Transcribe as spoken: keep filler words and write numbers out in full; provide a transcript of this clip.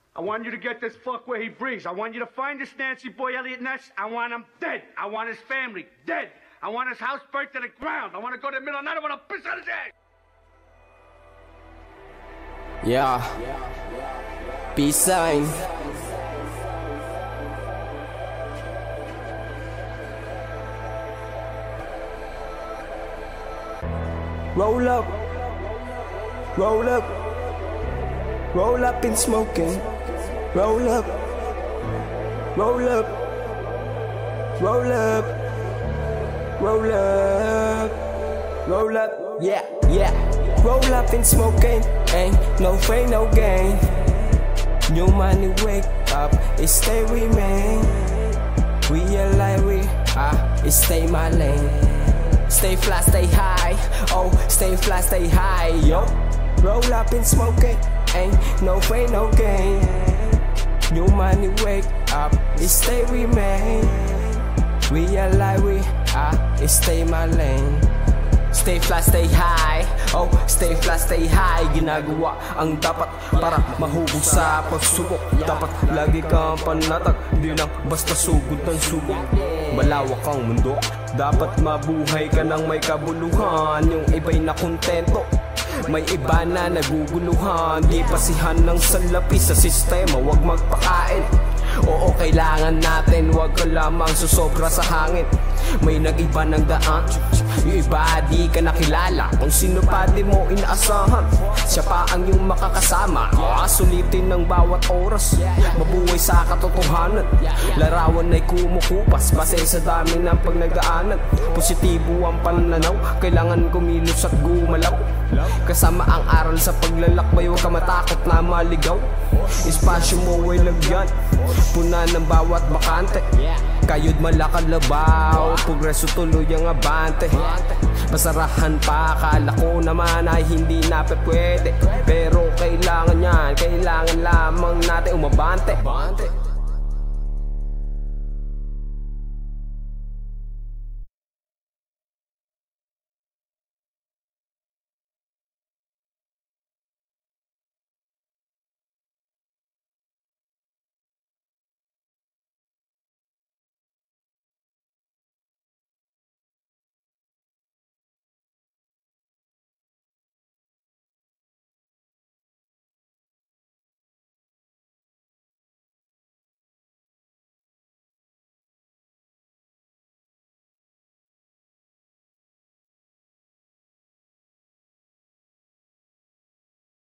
I want you to get this fuck where he breathes. I want you to find this Nancy Boy Elliott Ness. I want him dead. I want his family dead. I want his house burnt to the ground. I want to go to the middle of the night. I want to piss on his ass. Yeah. Peace sign. Roll up. Roll up. Roll up and smoking. Roll up. Roll up. Roll up. Roll up. Roll up. Yeah, yeah. Roll up and smoking. Ain't no pain, no gain. New money wake up. It stay remain. We alive, we ah. It stay my lane. Stay fly, stay high. Oh, stay fly, stay high. Yo. Roll up and smoking. Ain't no pain, no gain. New money wake up, it stay remain. We alive, we ah, it stay my lane. Stay fly, stay high. Oh, stay fly, stay high. Ginagawa ang dapat para mahubog sa pagsubok. Dapat lagi kang panatag, di lang basta sugod ng sugod. Malawak ang mundo, dapat mabuhay ka ng may kabuluhan. Yung iba'y nakontento, may iba na naguguluhan. Di pasihan ng salapi sa sistema, wag magpakain. Oo, kailangan natin, wag ka lamang susobra sa hangin. May nag-iba ng daan, yung iba di ka nakilala. Kung sino pa di mo inaasahan, siya pa ang yung makakasama. Ah, sulitin ng bawat oras, mabuhay sa katotohanan. Larawan ay kumukupas, base sa dami ng pagnagdaanan. Positibo ang pananaw, kailangan kumilos at gumalaw. Kasama ang aral sa paglalakbay, huwag ka matakot na maligaw. Espasyo mo ay lagyan, puna ng bawat bakante. Kayod malakad labaw, progreso tuloy ang abante. Masarahan pa, akala ko naman ay hindi na pwede. Pero kailangan yan, kailangan lamang natin umabante.